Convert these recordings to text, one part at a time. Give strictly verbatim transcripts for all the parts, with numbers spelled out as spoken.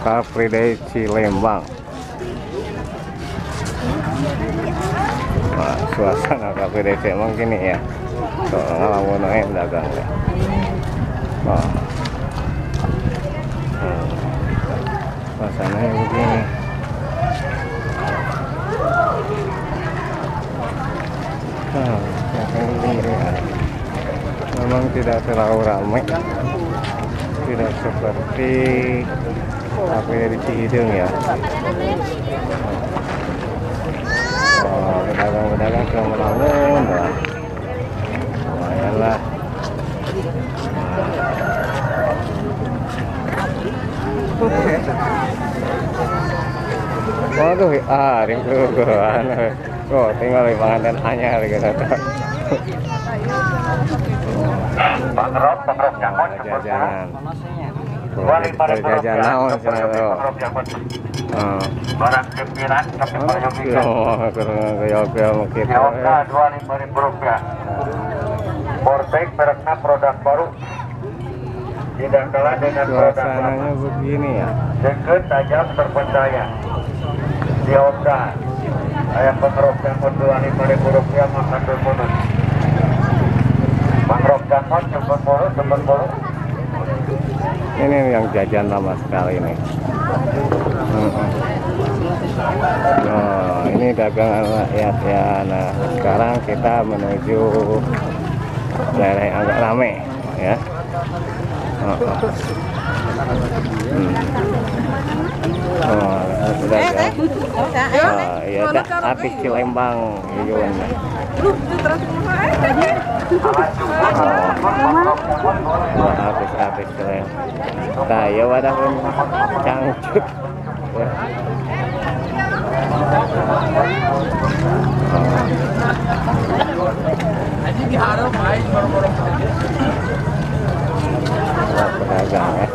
Car Free Day Cilembang. Wah, suasana Car Free Day Cilembang gini ya. Tuh, ngalamun aja dagang ya. Wah. Hmm. Suasananya begini. Nah, begini ya. Memang tidak terlalu ramai. Tidak seperti apa di Cihideng ya. Oh, pedagang-pedagang yang melamun lah. Lumayan lah. Waduh, ah, ringku goan. Oh, tinggal di pangandan anyar gitu. Pangrok, pangrok jangan Jajanan. Jajan naon cenah to. Heeh. Barang kempiran tapi peryogi. Oh, kurang kaya-kaya mungkin. Yoga dua puluh lima ribu rupiah. Portek mereknya produk baru. Tidak kalah dengan produk lama. Suasananya begini ya. Deket tajam terpercaya. Yoga ayam pangrok yang dua puluh lima ribu rupiah makan bonus. Pangrok jangan cepet bonus, cepet bonus. Ini yang jajan lama sekali ini. Oh, ini dagangan rakyat ya. Nah, sekarang kita menuju daerah yang agak ramai ya. Oh, oh. Hmm. Oh, sudah ya. Oh, iya, artis Cilembang Yuyun. Oh, artis-artis Cilembang. Nah, ya wadah pun cangcut. Ya. Oh, pedagang ya.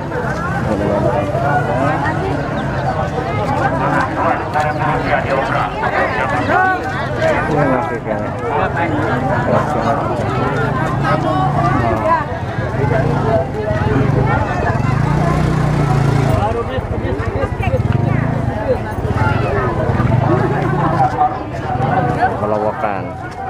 Ini masih kayaknya. Pelawakan.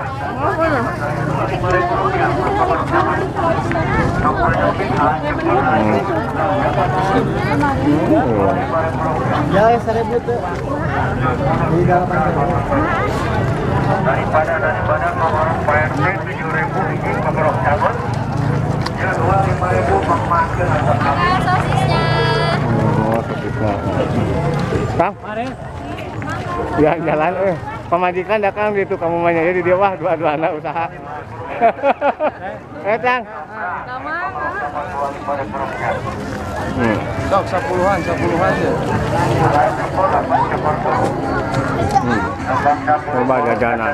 Ya, seribu tuh. Di dalam Daripada daripada nomor P R T tujuh ribu ini pangrok cabut. Ya dua puluh lima ribu pemakai atau sosisnya. Oh, sosisnya. Kang? Ya, jalan eh. Pemajikan dah Kang gitu kamu mah jadi dia wah dua-dua anak usaha. Eh, Kang. Nama Hmm. Sok sepuluhan, sepuluhan ya. Hmm. Coba jajanan.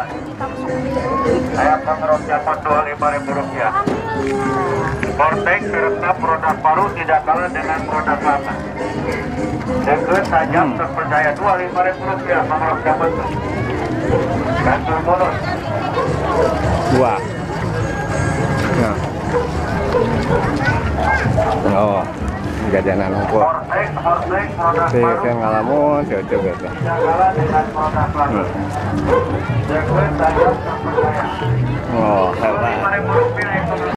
Ayam pangrok cabut dua puluh lima ribu rupiah. Portek mereknya produk baru tidak kalah dengan produk lama. Deket tajam terpercaya dua puluh lima ribu rupiah pangrok cabut. Kantor bonus. Dua. Ya. Oh, jajanan hukum. Portek, portek produk Si baru saya ngalamun, cocok gitu. tidak kalah dengan produk lama. Deket tajam terpercaya. Oh, dua puluh lima hebat. ribu rupiah.